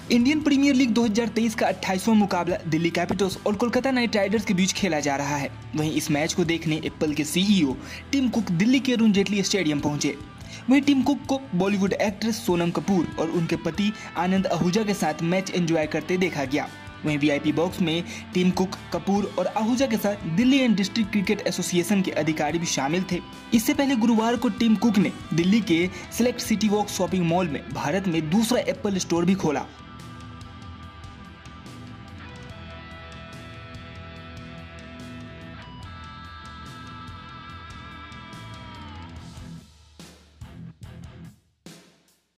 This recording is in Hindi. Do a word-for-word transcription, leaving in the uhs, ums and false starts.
इंडियन प्रीमियर लीग दो हज़ार तेईस का अट्ठाईसवां मुकाबला दिल्ली कैपिटल्स और कोलकाता नाइट राइडर्स के बीच खेला जा रहा है। वहीं इस मैच को देखने एप्पल के सीईओ टिम कुक दिल्ली के अरुण जेटली स्टेडियम पहुंचे। वहीं टिम कुक को बॉलीवुड एक्ट्रेस सोनम कपूर और उनके पति आनंद आहूजा के साथ मैच एंजॉय करते देखा गया। वहीं वीआईपी बॉक्स में टिम कुक, कपूर और आहूजा के साथ Delhi and District Cricket Association के अधिकारी भी शामिल थे। इससे पहले गुरुवार को टिम कुक ने दिल्ली के Select City Walk shopping mall में भारत में दूसरा एप्पल स्टोर भी खोला।